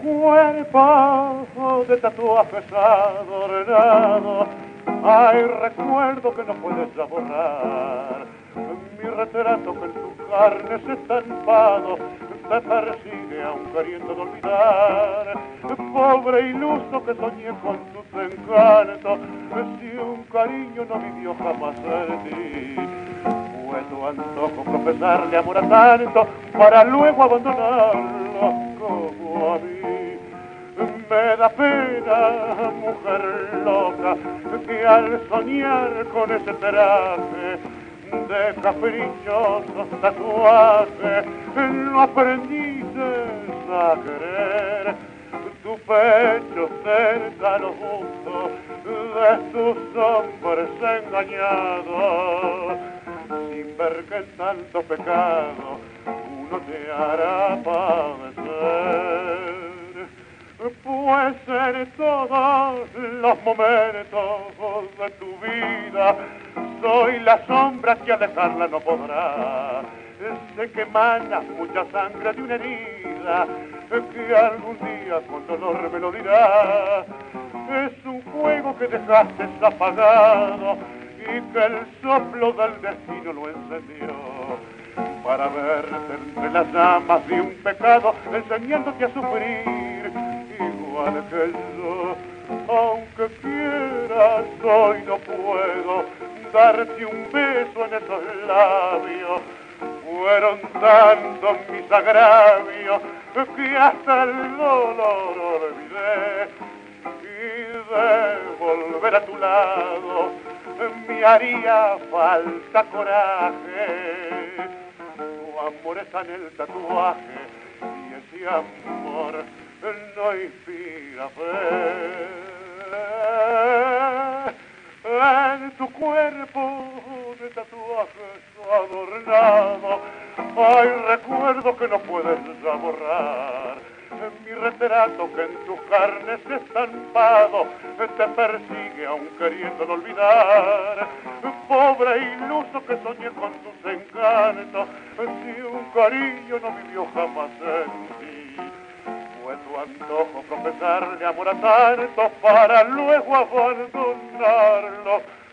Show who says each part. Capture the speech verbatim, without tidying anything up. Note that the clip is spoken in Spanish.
Speaker 1: cuerpo de tatuajes adornados, hay recuerdo que no puedes ya borrar. Mi retrato que en tu carne se estampado te persigue aun queriendo de olvidar. Pobre iluso que soñé con tus encantos, si un cariño no vivió jamás en ti. Fue tu antojo profesarle amor a tanto para luego abandonarlo como a mí. Me da pena, mujer loca, que al soñar con ese traje de caprichosos tatuajes no aprendices a querer. Tu pecho cerca los gustos de tus hombres engañados, sin ver que en tanto pecado uno te hará padecer. Pues en todos los momentos de tu vida soy la sombra que a dejarla no podrá. Sé que emana mucha sangre de una herida que algún día con dolor me lo dirá. Es un fuego que dejaste apagado y que el soplo del destino lo encendió para verte entre las llamas de un pecado, enseñándote a sufrir igual que yo. Aunque quieras hoy no puedo darte un beso en esos labios. Fueron tantos mis agravios que hasta el dolor olvidé. Y de volver a tu lado me haría falta coraje. Tu amor está en el tatuaje y ese amor no inspira fe. En tu cuerpo de tatuajes adornado hay recuerdos que no puedes ya borrar. En mi retrato que en tus carnes estampado te persigue aun queriendo no olvidar. Pobre iluso que soñé con tus encantos, si un cariño no vivió jamás en ti. Fue tu antojo profesarle amor a tanto para luego abandonarlo